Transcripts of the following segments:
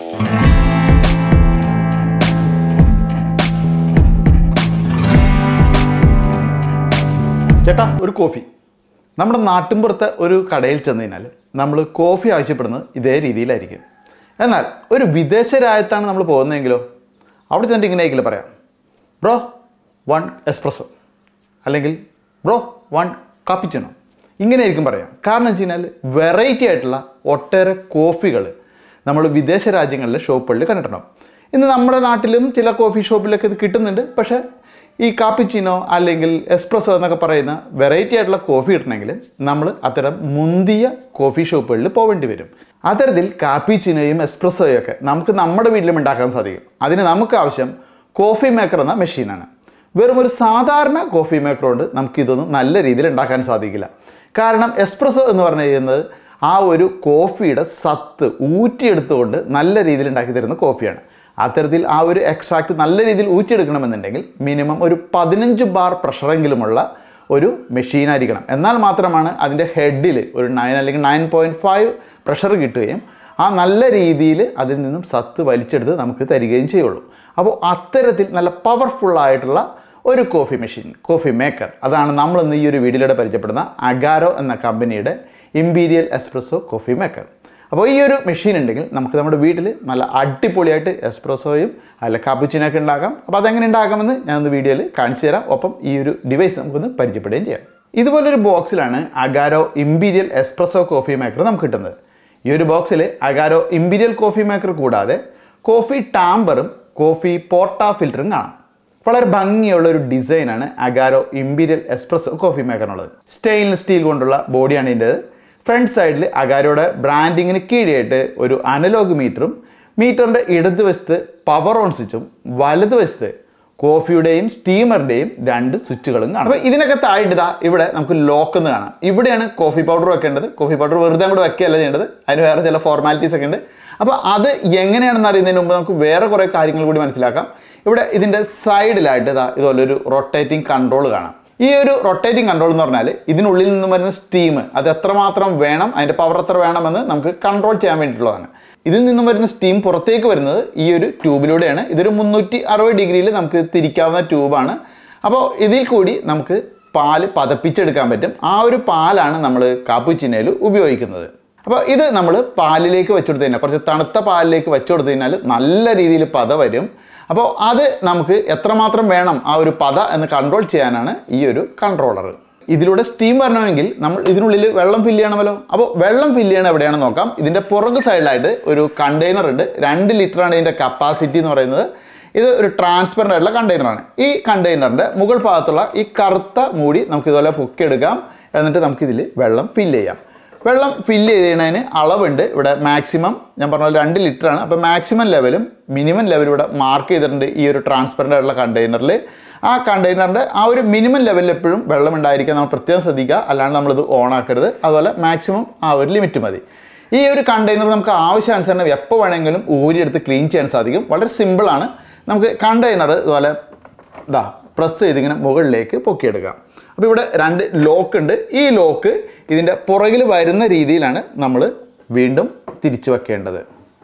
ചേട്ടാ ഒരു കോഫി. നമ്മുടെ നാട്ടിൻപുറത്തെ ഒരു കടയിൽ ചെന്ന് കഴിഞ്ഞാൽ നമ്മൾ കോഫി ആവശ്യപ്പെടുന്നത് ഇതേ രീതിയിലായിരിക്കും. എന്നാൽ ഒരു വിദേശ രാജ്യത്താണ് നമ്മൾ പോകുന്നതെങ്കിലോ അവിടെ ചെന്നിട്ട് ഇങ്ങനെ ആയിരിക്കില്ല പറയാം, ബ്രോ 1 എസ്പ്രസോ അല്ലെങ്കിൽ ബ്രോ 1 കാപ്പിച്ചിനോ. ഇങ്ങനെയായിരിക്കും പറയാം. കാരണം വെച്ച് കഴിഞ്ഞാൽ വെറൈറ്റി ആയിട്ടുള്ള ഒട്ടേറെ കോഫികൾ നമ്മൾ വിദേശ രാജ്യങ്ങളിലെ ഷോപ്പുകളിൽ കണ്ടിട്ടുണ്ടാവും. ഇന്ന് നമ്മുടെ നാട്ടിലും ചില കോഫി ഷോപ്പിലൊക്കെ ഇത് കിട്ടുന്നുണ്ട്. പക്ഷേ ഈ കാപ്പിച്ചിനോ അല്ലെങ്കിൽ എസ്പ്രസോ എന്നൊക്കെ പറയുന്ന വെറൈറ്റി ആയിട്ടുള്ള കോഫി കിട്ടണമെങ്കിൽ നമ്മൾ അത്തരം മുന്തിയ കോഫി ഷോപ്പുകളിൽ പോകേണ്ടി വരും. അത്തരത്തിൽ കാപ്പിച്ചിനോയും എസ്പ്രസോയും ഒക്കെ നമുക്ക് നമ്മുടെ വീട്ടിലും ഉണ്ടാക്കാൻ സാധിക്കും. അതിന് നമുക്ക് ആവശ്യം കോഫി മേക്കർ എന്ന മെഷീനാണ്. വെറും ഒരു സാധാരണ കോഫി മേക്കർ കൊണ്ട് നമുക്കിതൊന്നും നല്ല രീതിയിൽ ഉണ്ടാക്കാൻ സാധിക്കില്ല. കാരണം എസ്പ്രസോ എന്ന് പറഞ്ഞു കഴിയുന്നത് ആ ഒരു കോഫിയുടെ സത്ത് ഊറ്റിയെടുത്തുകൊണ്ട് നല്ല രീതിയിൽ ഉണ്ടാക്കി തരുന്ന കോഫിയാണ്. അത്തരത്തിൽ ആ ഒരു എക്സ്ട്രാക്റ്റ് നല്ല രീതിയിൽ ഊറ്റിയെടുക്കണമെന്നുണ്ടെങ്കിൽ മിനിമം ഒരു 15 ബാർ പ്രഷറെങ്കിലുമുള്ള ഒരു മെഷീനായിരിക്കണം. എന്നാൽ മാത്രമാണ് അതിൻ്റെ ഹെഡിൽ ഒരു 9 അല്ലെങ്കിൽ 9.5 പ്രഷർ കിട്ടുകയും ആ നല്ല രീതിയിൽ അതിൽ നിന്നും സത്ത് വലിച്ചെടുത്ത് നമുക്ക് തരികയും ചെയ്യുള്ളൂ. അപ്പോൾ അത്തരത്തിൽ നല്ല പവർഫുള്ളായിട്ടുള്ള ഒരു കോഫി മെഷീൻ, കോഫി മേക്കർ, അതാണ് നമ്മളിന്ന് ഈ ഒരു വീഡിയോയിലൂടെ പരിചയപ്പെടുന്ന അഗാരോ എന്ന കമ്പനിയുടെ ഇമ്പീരിയൽ എസ്പ്രസോ കോഫി മേക്കർ. അപ്പോൾ ഈ ഒരു മെഷീൻ ഉണ്ടെങ്കിൽ നമുക്ക് നമ്മുടെ വീട്ടിൽ നല്ല അടിപൊളിയായിട്ട് എസ്പ്രസോയും അല്ല കാപ്പുച്ചിനൊക്കെ ഉണ്ടാക്കാം. അപ്പോൾ അതെങ്ങനെ ഉണ്ടാക്കാമെന്ന് ഞാനൊന്ന് വീഡിയോയിൽ കാണിച്ചു തരാം. ഒപ്പം ഈ ഒരു ഡിവൈസ് നമുക്കൊന്ന് പരിചയപ്പെടുകയും ചെയ്യാം. ഇതുപോലൊരു ബോക്സിലാണ് Agaro Imperial espresso coffee maker നമുക്ക് കിട്ടുന്നത്. ഈ ഒരു ബോക്സിൽ അഗാരോ ഇമ്പീരിയൽ കോഫി മേക്കർ കൂടാതെ കോഫി ടാമ്പറും കോഫി പോർട്ടാ ഫിൽറ്ററും കാണാം. വളരെ ഭംഗിയുള്ള ഒരു ഡിസൈനാണ് അഗാരോ ഇമ്പീരിയൽ എസ്പ്രസോ കോഫി മേക്കറിനുള്ളത്. സ്റ്റെയിൻലെസ് സ്റ്റീൽ കൊണ്ടുള്ള ബോഡിയാണ് ഇതിൻ്റെത്. ഫ്രണ്ട് സൈഡിൽ അഗാരോയുടെ ബ്രാൻഡിങ്ങിന് കീഴിയായിട്ട് ഒരു അനലോഗ് മീറ്ററും മീറ്ററിൻ്റെ ഇടതുവശത്ത് പവർ ഓൺ സ്വിച്ചും വലതുവശത്ത് കോഫിയുടെയും സ്റ്റീമറിൻ്റെയും 2 സ്വിച്ചുകളും കാണാം. അപ്പോൾ ഇതിനൊക്കെ താഴെ ഇവിടെ നമുക്ക് ലോക്ക് എന്ന് കാണാം. ഇവിടെയാണ് കോഫി പൗഡർ വെക്കേണ്ടത്. കോഫി പൗഡർ വെറുതെ അങ്ങോട്ട് വെക്കുകയല്ല ചെയ്യേണ്ടത്, അതിന് വേറെ ചില ഫോർമാലിറ്റീസ് ഒക്കെ ഉണ്ട്. അപ്പോൾ അത് എങ്ങനെയാണെന്ന് അറിയുന്നതിന് മുമ്പ് നമുക്ക് വേറെ കുറേ കാര്യങ്ങൾ കൂടി മനസ്സിലാക്കാം. ഇവിടെ ഇതിൻ്റെ സൈഡിലായിട്ട് ഇതുപോലൊരു റൊട്ടേറ്റിംഗ് കൺട്രോൾ കാണാം. ഈ ഒരു റൊട്ടേറ്റിംഗ് കൺട്രോൾ എന്ന് പറഞ്ഞാൽ ഇതിനുള്ളിൽ നിന്നും വരുന്ന സ്റ്റീം അത് എത്രമാത്രം വേണം, അതിൻ്റെ പവർ എത്ര വേണമെന്ന് നമുക്ക് കൺട്രോൾ ചെയ്യാൻ വേണ്ടിയിട്ടുള്ളതാണ്. ഇതിൽ നിന്നും വരുന്ന സ്റ്റീം പുറത്തേക്ക് വരുന്നത് ഈ ഒരു ട്യൂബിലൂടെയാണ്. ഇതൊരു 360 ഡിഗ്രിയിൽ നമുക്ക് തിരിക്കാവുന്ന ട്യൂബാണ്. അപ്പോൾ ഇതിൽ കൂടി നമുക്ക് പാല് പതപ്പിച്ചെടുക്കാൻ പറ്റും. ആ ഒരു പാലാണ് നമ്മൾ കാപ്പുച്ചിനോയിൽ ഉപയോഗിക്കുന്നത്. അപ്പോൾ ഇത് നമ്മൾ പാലിലേക്ക് വെച്ചു കൊടുത്തു കഴിഞ്ഞാൽ, കുറച്ച് തണുത്ത പാലിലേക്ക് വെച്ചു കൊടുത്തു കഴിഞ്ഞാൽ നല്ല രീതിയിൽ പത വരും. അപ്പോൾ അത് നമുക്ക് എത്രമാത്രം വേണം ആ ഒരു പത എന്ന് കൺട്രോൾ ചെയ്യാനാണ് ഈ ഒരു കൺട്രോളർ. ഇതിലൂടെ സ്റ്റീം വരണമെങ്കിൽ നമ്മൾ ഇതിനുള്ളിൽ വെള്ളം ഫില്ല് ചെയ്യണമല്ലോ. അപ്പോൾ വെള്ളം ഫില്ല് ചെയ്യണം എവിടെയാണെന്ന് നോക്കാം. ഇതിൻ്റെ പുറകു സൈഡിലായിട്ട് ഒരു കണ്ടെയ്നർ ഉണ്ട്. 2 ലിറ്ററാണ് ഇതിൻ്റെ കപ്പാസിറ്റി എന്ന് പറയുന്നത്. ഇത് ഒരു ട്രാൻസ്പെറൻ്റ് ആയിട്ടുള്ള കണ്ടെയ്നറാണ്. ഈ കണ്ടെയ്നറിൻ്റെ മുകൾ ഭാഗത്തുള്ള ഈ കറുത്ത മൂടി നമുക്ക് ഇതുപോലെ പൊക്കിയെടുക്കാം. എന്നിട്ട് നമുക്കിതിൽ വെള്ളം ഫില്ല് ചെയ്യാം. വെള്ളം ഫില്ല് ചെയ്തതിന് അളവുണ്ട്. ഇവിടെ മാക്സിമം ഞാൻ പറഞ്ഞ 2 ലിറ്ററാണ്. അപ്പോൾ മാക്സിമം ലെവലും മിനിമം ലെവലും ഇവിടെ മാർക്ക് ചെയ്തിട്ടുണ്ട് ഈ ഒരു ട്രാൻസ്പെറൻ്റ് ആയിട്ടുള്ള കണ്ടെയ്നറിൽ. ആ കണ്ടെയ്നറിൻ്റെ ആ ഒരു മിനിമം ലെവലിൽ എപ്പോഴും വെള്ളം ഉണ്ടായിരിക്കാൻ നമ്മൾ പ്രത്യേകം ശ്രദ്ധിക്കുക. അല്ലാണ്ട് നമ്മളിത് ഓൺ ആക്കരുത്. അതുപോലെ മാക്സിമം ആ ഒരു ലിമിറ്റ് മതി. ഈ ഒരു കണ്ടെയ്നർ നമുക്ക് ആവശ്യാനുസരണം എപ്പോൾ വേണമെങ്കിലും ഊരിയെടുത്ത് ക്ലീൻ ചെയ്യാൻ സാധിക്കും. വളരെ സിമ്പിളാണ്. നമുക്ക് കണ്ടെയ്നർ ഇതുപോലെ പ്രസ് ചെയ്തിങ്ങനെ മുകളിലേക്ക് പൊക്കിയെടുക്കാം. അപ്പോൾ ഇവിടെ 2 ലോക്ക് ഉണ്ട്. ഈ ലോക്ക് ഇതിൻ്റെ പുറകിൽ വരുന്ന രീതിയിലാണ് നമ്മൾ വീണ്ടും തിരിച്ചു വെക്കേണ്ടത്.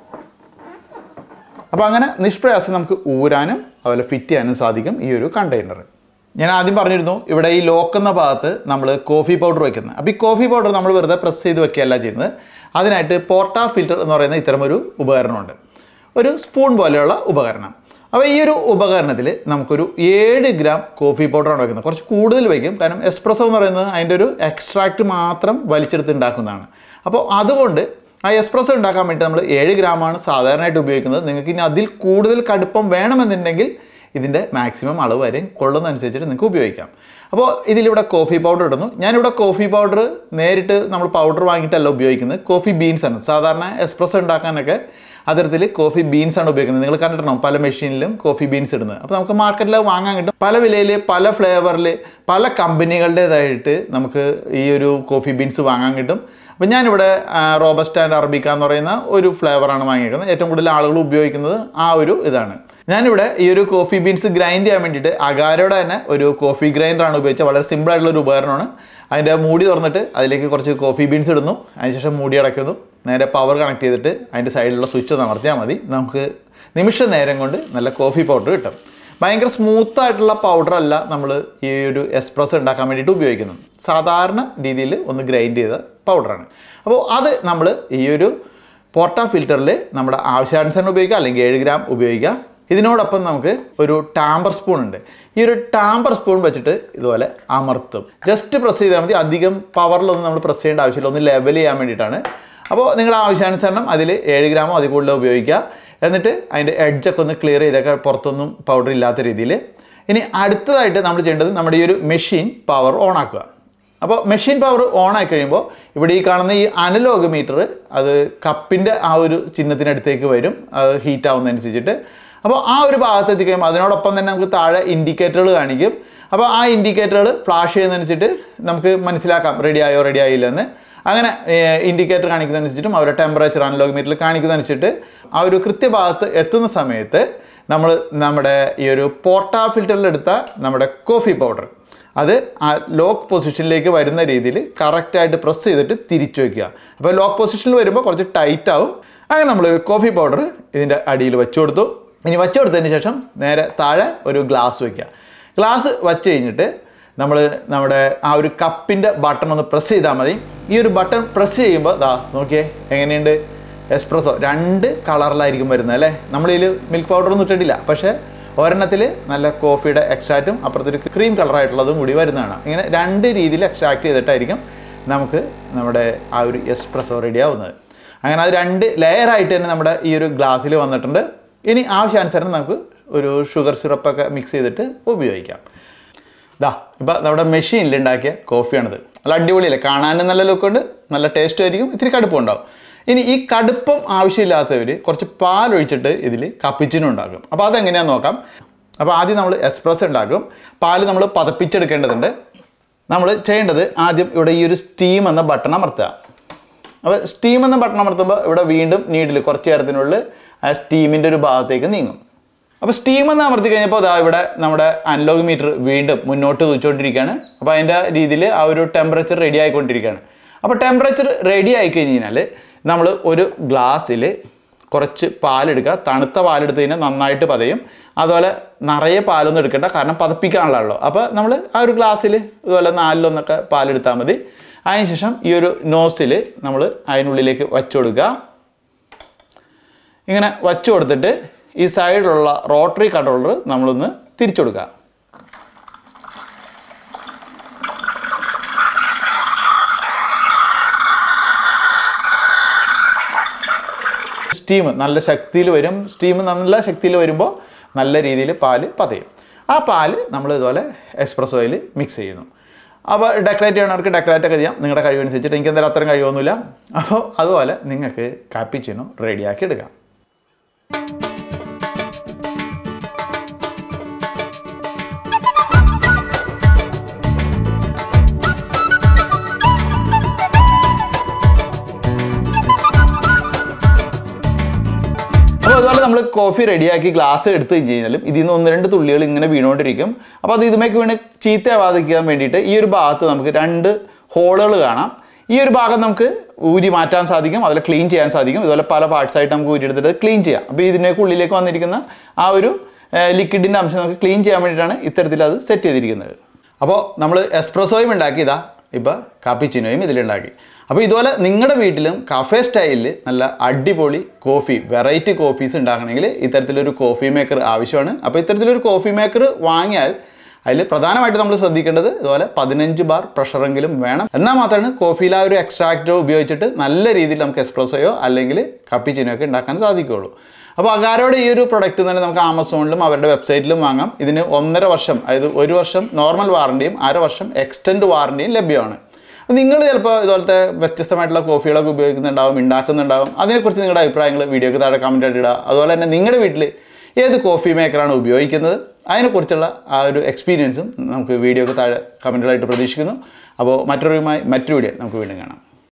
അപ്പോൾ അങ്ങനെ നിഷ്പ്രയാസം നമുക്ക് ഊരാനും അതുപോലെ ഫിറ്റ് ചെയ്യാനും സാധിക്കും ഈ ഒരു കണ്ടെയ്നർ. ഞാൻ ആദ്യം പറഞ്ഞിരുന്നു ഇവിടെ ഈ ലോക്ക് എന്ന ഭാഗത്ത് നമ്മൾ കോഫി പൗഡർ വയ്ക്കുന്നത്. അപ്പോൾ ഈ കോഫി പൗഡർ നമ്മൾ വെറുതെ പ്രസ് ചെയ്ത് വെക്കുകയല്ല ചെയ്യുന്നത്. അതിനായിട്ട് പോർട്ടാ ഫിൽറ്റർ എന്ന് പറയുന്ന ഇത്തരമൊരു ഉപകരണമുണ്ട്, ഒരു സ്പൂൺ പോലെയുള്ള ഉപകരണം. അപ്പോൾ ഈ ഒരു ഉപകരണത്തിൽ നമുക്കൊരു 7 ഗ്രാം കോഫി പൗഡറാണ് വയ്ക്കുന്നത്. കുറച്ച് കൂടുതൽ വയ്ക്കും, കാരണം എസ്പ്രസോ എന്ന് പറയുന്നത് അതിൻ്റെ ഒരു എക്സ്ട്രാക്റ്റ് മാത്രം വലിച്ചെടുത്ത് ഉണ്ടാക്കുന്നതാണ്. അപ്പോൾ അതുകൊണ്ട് ആ എസ്പ്രസോ ഉണ്ടാക്കാൻ വേണ്ടി നമ്മൾ 7 ഗ്രാമാണ് സാധാരണയായിട്ട് ഉപയോഗിക്കുന്നത്. നിങ്ങൾക്ക് ഇനി അതിൽ കൂടുതൽ കടുപ്പം വേണമെന്നുണ്ടെങ്കിൽ ഇതിൻ്റെ മാക്സിമം അളവ് വരെ കൊള്ളുന്നതനുസരിച്ചിട്ട് നിങ്ങൾക്ക് ഉപയോഗിക്കാം. അപ്പോൾ ഇതിലിവിടെ കോഫി പൗഡർ ഇടുന്നു. ഞാനിവിടെ കോഫി പൗഡർ നേരിട്ട് നമ്മൾ പൗഡർ വാങ്ങിയിട്ടല്ല ഉപയോഗിക്കുന്നത്, കോഫി ബീൻസാണ്. സാധാരണ എസ്പ്രസോ ഉണ്ടാക്കാനൊക്കെ അത്തരത്തിൽ കോഫി ബീൻസാണ് ഉപയോഗിക്കുന്നത്. നിങ്ങൾ കണ്ടിട്ടുണ്ടാവും പല മെഷീനിലും കോഫി ബീൻസ് ഇടുന്നത്. അപ്പോൾ നമുക്ക് മാർക്കറ്റിൽ വാങ്ങാൻ കിട്ടും. പല വിലയിൽ പല ഫ്ലേവറിൽ പല കമ്പനികളുടേതായിട്ട് നമുക്ക് ഈ ഒരു കോഫി ബീൻസ് വാങ്ങാൻ കിട്ടും. അപ്പോൾ ഞാനിവിടെ റോബസ്റ്റ ആൻഡ് അറബിക്ക എന്ന് പറയുന്ന ഒരു ഫ്ലേവറാണ് വാങ്ങിയിരിക്കുന്നത്. ഏറ്റവും കൂടുതൽ ആളുകൾ ഉപയോഗിക്കുന്നത് ആ ഒരു ഇതാണ്. ഞാനിവിടെ ഈ ഒരു കോഫി ബീൻസ് ഗ്രൈൻഡ് ചെയ്യാൻ വേണ്ടിയിട്ട് അഗാരോയുടെ തന്നെ ഒരു കോഫി ഗ്രൈൻഡറാണ് ഉപയോഗിച്ചത്. വളരെ സിമ്പിളായിട്ടുള്ളൊരു ഉപകരണമാണ്. അതിൻ്റെ മൂടി തുറന്നിട്ട് അതിലേക്ക് കുറച്ച് കോഫി ബീൻസ് ഇടുന്നു. അതിനുശേഷം മൂടി അടയ്ക്കുന്നു. നേരെ പവർ കണക്ട് ചെയ്തിട്ട് അതിൻ്റെ സൈഡിലുള്ള സ്വിച്ച് ഒന്ന് അമർത്തിയാൽ മതി. നമുക്ക് നിമിഷ നേരം കൊണ്ട് നല്ല കോഫി പൗഡർ കിട്ടും. ഭയങ്കര സ്മൂത്തായിട്ടുള്ള പൗഡറല്ല നമ്മൾ ഈ ഒരു എസ്പ്രസ്സോ ഉണ്ടാക്കാൻ വേണ്ടിയിട്ട് ഉപയോഗിക്കുന്നത്. സാധാരണ രീതിയിൽ ഒന്ന് ഗ്രൈൻഡ് ചെയ്ത പൗഡറാണ്. അപ്പോൾ അത് നമ്മൾ ഈ ഒരു പോർട്ടാ ഫിൽറ്ററിൽ നമ്മുടെ ആവശ്യാനുസരണം ഉപയോഗിക്കാം, അല്ലെങ്കിൽ 7 ഗ്രാം ഉപയോഗിക്കാം. ഇതിനോടൊപ്പം നമുക്ക് ഒരു ടാമ്പർ സ്പൂൺ ഉണ്ട്. ഈ ഒരു ടാമ്പർ സ്പൂൺ വെച്ചിട്ട് ഇതുപോലെ അമർത്തും. ജസ്റ്റ് പ്രസ് ചെയ്താൽ മതി. അധികം പവറിലൊന്നും നമ്മൾ പ്രസ് ചെയ്യേണ്ട ആവശ്യമില്ല. ഒന്ന് ലെവൽ ചെയ്യാൻ വേണ്ടിയിട്ടാണ്. അപ്പോൾ നിങ്ങളുടെ ആവശ്യാനുസരണം അതിൽ 7 ഗ്രാമോ അതിൽ കൂടുതലോ ഉപയോഗിക്കുക. എന്നിട്ട് അതിൻ്റെ എഡ്ജൊക്കെ ഒന്ന് ക്ലിയർ ചെയ്തൊക്കെ പുറത്തൊന്നും പൗഡർ ഇല്ലാത്ത രീതിയിൽ. ഇനി അടുത്തതായിട്ട് നമ്മൾ ചെയ്യേണ്ടത് നമ്മുടെ ഈ ഒരു മെഷീൻ പവർ ഓൺ ആക്കുക. അപ്പോൾ മെഷീൻ പവർ ഓൺ ആയി കഴിയുമ്പോൾ ഇവിടെ ഈ കാണുന്ന ഈ അനലോഗ് മീറ്റർ അത് കപ്പിൻ്റെ ആ ഒരു ചിഹ്നത്തിനടുത്തേക്ക് വരും, അത് ഹീറ്റ് ആവുന്നതനുസരിച്ചിട്ട്. അപ്പോൾ ആ ഒരു ഭാഗത്ത് എത്തിക്കഴിയുമ്പോൾ അതിനോടൊപ്പം തന്നെ നമുക്ക് താഴെ ഇൻഡിക്കേറ്ററുകൾ കാണിക്കും. അപ്പോൾ ആ ഇൻഡിക്കേറ്ററുകൾ ഫ്ലാഷ് ചെയ്യുന്നതനുസരിച്ചിട്ട് നമുക്ക് മനസ്സിലാക്കാം റെഡി ആയില്ലെന്ന്. അങ്ങനെ ഇൻഡിക്കേറ്റർ കാണിക്കുന്നതനുസരിച്ചിട്ടും അവരുടെ ടെമ്പറേച്ചർ അനലോഗ് മീറ്ററിൽ കാണിക്കുന്നതനുസരിച്ചിട്ട് ആ ഒരു കൃത്യഭാഗത്ത് എത്തുന്ന സമയത്ത് നമ്മൾ നമ്മുടെ ഈ ഒരു പോർട്ടാ ഫിൽറ്ററിലെടുത്ത നമ്മുടെ കോഫി പൗഡർ അത് ആ ലോക്ക് പൊസിഷനിലേക്ക് വരുന്ന രീതിയിൽ കറക്റ്റായിട്ട് പ്രസ് ചെയ്തിട്ട് തിരിച്ചു വയ്ക്കുക. അപ്പോൾ ലോക്ക് പൊസിഷനിൽ വരുമ്പോൾ കുറച്ച് ടൈറ്റ് ആവും. അങ്ങനെ നമ്മൾ കോഫി പൗഡർ ഇതിൻ്റെ അടിയിൽ വെച്ചു കൊടുത്തു. ഇനി വെച്ചു കൊടുത്തതിന് ശേഷം നേരെ താഴെ ഒരു ഗ്ലാസ് വയ്ക്കുക. ഗ്ലാസ് വച്ച് കഴിഞ്ഞിട്ട് നമ്മൾ നമ്മുടെ ആ ഒരു കപ്പിൻ്റെ ബട്ടൺ ഒന്ന് പ്രസ് ചെയ്താൽ മതി. ഈ ഒരു ബട്ടൺ പ്രസ് ചെയ്യുമ്പോൾ ദാ നോക്കിയേ എങ്ങനെയുണ്ട് എസ്പ്രസ്സോ 2 കളറിലായിരിക്കും വരുന്നത് അല്ലേ. നമ്മളിതിൽ മിൽക്ക് പൗഡറൊന്നും ഇട്ടിട്ടില്ല, പക്ഷേ ഒരെണ്ണത്തിൽ നല്ല കോഫിയുടെ എക്സ്ട്രാക്റ്റും അപ്പുറത്തൊരു ക്രീം കളറായിട്ടുള്ളതും കൂടി വരുന്നതാണ്. ഇങ്ങനെ 2 രീതിയിൽ എക്സ്ട്രാക്ട് ചെയ്തിട്ടായിരിക്കും നമുക്ക് നമ്മുടെ ആ ഒരു എസ്പ്രസ്സോ റെഡി ആവുന്നത്. അങ്ങനെ അത് 2 ലെയറായിട്ട് തന്നെ നമ്മുടെ ഈ ഒരു ഗ്ലാസ്സിൽ വന്നിട്ടുണ്ട്. ഇനി ആവശ്യാനുസരണം നമുക്ക് ഒരു ഷുഗർ സിറപ്പൊക്കെ മിക്സ് ചെയ്തിട്ട് ഉപയോഗിക്കാം. ഇപ്പോൾ നമ്മുടെ മെഷീനിൽ ഉണ്ടാക്കിയ കോഫിയാണിത്. നല്ല അടിപൊളിയല്ലേ, കാണാനും നല്ല ലുക്കുണ്ട്, നല്ല ടേസ്റ്റും ആയിരിക്കും, ഇത്തിരി കടുപ്പം ഉണ്ടാവും. ഇനി ഈ കടുപ്പം ആവശ്യമില്ലാത്തവർ കുറച്ച് പാലൊഴിച്ചിട്ട് ഇതിൽ കപ്പിച്ചിനും ഉണ്ടാക്കും. അപ്പോൾ അതെങ്ങനെയാണെന്ന് നോക്കാം. അപ്പോൾ ആദ്യം നമ്മൾ എസ്പ്രസ്സോ ഉണ്ടാക്കും. പാല് നമ്മൾ പതപ്പിച്ചെടുക്കേണ്ടതുണ്ട്. നമ്മൾ ചെയ്യേണ്ടത് ആദ്യം ഇവിടെ ഈ ഒരു സ്റ്റീം എന്ന ബട്ടൺ അമർത്തുക. അപ്പോൾ സ്റ്റീം എന്ന ബട്ടൺ അമർത്തുമ്പോൾ ഇവിടെ വീണ്ടും നീഡിൽ കുറച്ച് നേരത്തിനുള്ളിൽ ആ സ്റ്റീമിൻ്റെ ഒരു ഭാഗത്തേക്ക് നീങ്ങും. അപ്പോൾ സ്റ്റീം എന്ന് അമർത്തി കഴിഞ്ഞപ്പോൾ അതാ ഇവിടെ നമ്മുടെ അനലോഗ് മീറ്റർ വീണ്ടും മുന്നോട്ട് കുതിച്ചുകൊണ്ടിരിക്കുകയാണ്. അപ്പോൾ അതിൻ്റെ രീതിയിൽ ആ ഒരു ടെമ്പറേച്ചർ റെഡി ആയിക്കൊണ്ടിരിക്കുകയാണ്. അപ്പോൾ ടെമ്പറേച്ചർ റെഡി ആയി കഴിഞ്ഞാൽ നമ്മൾ ഒരു ഗ്ലാസ്സിൽ കുറച്ച് പാലെടുക്കുക. തണുത്ത പാലെടുത്ത് കഴിഞ്ഞാൽ നന്നായിട്ട് പതയും. അതുപോലെ നിറയെ പാലൊന്നും എടുക്കേണ്ട, കാരണം പതപ്പിക്കാനുള്ളതാണല്ലോ. അപ്പോൾ നമ്മൾ ആ ഒരു ഗ്ലാസ്സിൽ ഇതുപോലെ 4-1 പാലെടുത്താൽ മതി. അതിനുശേഷം ഈ ഒരു നോസിൽ നമ്മൾ അതിനുള്ളിലേക്ക് വച്ചു കൊടുക്കുക. ഇങ്ങനെ വച്ചു കൊടുത്തിട്ട് ഈ സൈഡിലുള്ള റോട്ടറി കൺട്രോളർ നമ്മളൊന്ന് തിരിച്ചു കൊടുക്കുക. സ്റ്റീം നല്ല ശക്തിയിൽ വരും. സ്റ്റീം നല്ല ശക്തിയിൽ വരുമ്പോൾ നല്ല രീതിയിൽ പാല് പതയും. ആ പാല് നമ്മൾ ഇതുപോലെ എസ്പ്രസ്സോയിൽ മിക്സ് ചെയ്യുന്നു. അപ്പോൾ ഡെക്കറേറ്റ് ചെയ്യണവർക്ക് ഡെക്കറേറ്റൊക്കെ ചെയ്യാം, നിങ്ങളുടെ കഴിവനുസരിച്ചിട്ട്. എനിക്ക് എന്തായാലും അത്രയും കഴിവൊന്നുമില്ല. അപ്പോൾ അതുപോലെ നിങ്ങൾക്ക് കാപ്പിച്ചിനോ റെഡിയാക്കി എടുക്കാം. അപ്പോൾ അതുപോലെ നമ്മൾ കോഫി റെഡിയാക്കി ഗ്ലാസ് എടുത്ത് കഴിഞ്ഞാലും ഇതിൽ നിന്ന് 1-2 തുള്ളികൾ ഇങ്ങനെ വീണുകൊണ്ടിരിക്കും. അപ്പോൾ അത് ഇതുമേക്ക് വീണ് ചീത്തയാവാതിരിക്കാൻ വേണ്ടിയിട്ട് ഈ ഒരു ഭാഗത്ത് നമുക്ക് 2 ഹോളുകൾ കാണാം. ഈ ഒരു ഭാഗം നമുക്ക് ഊരി മാറ്റാൻ സാധിക്കും, അതുപോലെ ക്ലീൻ ചെയ്യാൻ സാധിക്കും. ഇതുപോലെ പല പാർട്സായിട്ട് നമുക്ക് ഊരിയെടുത്തിട്ട് ക്ലീൻ ചെയ്യാം. അപ്പോൾ ഇതിനേക്ക് ഉള്ളിലേക്ക് വന്നിരിക്കുന്ന ആ ഒരു ലിക്വിഡിൻ്റെ അംശം നമുക്ക് ക്ലീൻ ചെയ്യാൻ വേണ്ടിയിട്ടാണ് ഇത്തരത്തിൽ അത് സെറ്റ് ചെയ്തിരിക്കുന്നത്. അപ്പോൾ നമ്മൾ എസ്പ്രസ്സോയും ഉണ്ടാക്കിയതാ, ഇപ്പോൾ കാപ്പിച്ചിനോയും ഇതിലുണ്ടാക്കി. അപ്പോൾ ഇതുപോലെ നിങ്ങളുടെ വീട്ടിലും കഫേ സ്റ്റൈലിൽ നല്ല അടിപൊളി കോഫി, വെറൈറ്റി കോഫീസ് ഉണ്ടാക്കണമെങ്കിൽ ഇത്തരത്തിലൊരു കോഫി മേക്കർ ആവശ്യമാണ്. അപ്പോൾ ഇത്തരത്തിലൊരു കോഫി മേക്കർ വാങ്ങിയാൽ അതിൽ പ്രധാനമായിട്ട് നമ്മൾ ശ്രദ്ധിക്കേണ്ടത് ഇതുപോലെ 15 ബാർ പ്രഷറെങ്കിലും വേണം. എന്നാൽ മാത്രമാണ് കോഫിയിൽ ആ ഒരു എക്സ്ട്രാക്റ്റോ ഉപയോഗിച്ചിട്ട് നല്ല രീതിയിൽ നമുക്ക് എസ്പ്രസ്സോയോ അല്ലെങ്കിൽ കപ്പിച്ചിനോ ഒക്കെ ഉണ്ടാക്കാൻ സാധിക്കുകയുള്ളൂ. അപ്പോൾ അഗാരോയുടെ ഈ ഒരു പ്രൊഡക്റ്റ് തന്നെ നമുക്ക് ആമസോണിലും അവരുടെ വെബ്സൈറ്റിലും വാങ്ങാം. ഇതിന് 1.5 വർഷം, അതായത് 1 വർഷം നോർമൽ വാറണ്ടിയും 1/2 വർഷം എക്സ്റ്റൻഡ് വാറണ്ടിയും ലഭ്യമാണ്. നിങ്ങൾ ചിലപ്പോൾ ഇതുപോലത്തെ വ്യത്യസ്തമായിട്ടുള്ള കോഫികളൊക്കെ ഉപയോഗിക്കുന്നുണ്ടാവും, ഉണ്ടാക്കുന്നുണ്ടാവും. അതിനെക്കുറിച്ച് നിങ്ങളുടെ അഭിപ്രായങ്ങൾ വീഡിയോക്ക് താഴെ കമൻ്റ് ആയിട്ട് ഇടുക. അതുപോലെ തന്നെ നിങ്ങളുടെ വീട്ടിൽ ഏത് കോഫി മേക്കറാണ് ഉപയോഗിക്കുന്നത് അതിനെക്കുറിച്ചുള്ള ആ ഒരു എക്സ്പീരിയൻസും നമുക്ക് വീഡിയോക്ക് താഴെ കമൻറ്റുകളായിട്ട് പ്രതീക്ഷിക്കുന്നു. അപ്പോൾ മറ്റൊരു വീഡിയോ നമുക്ക് വീണ്ടും കാണാം.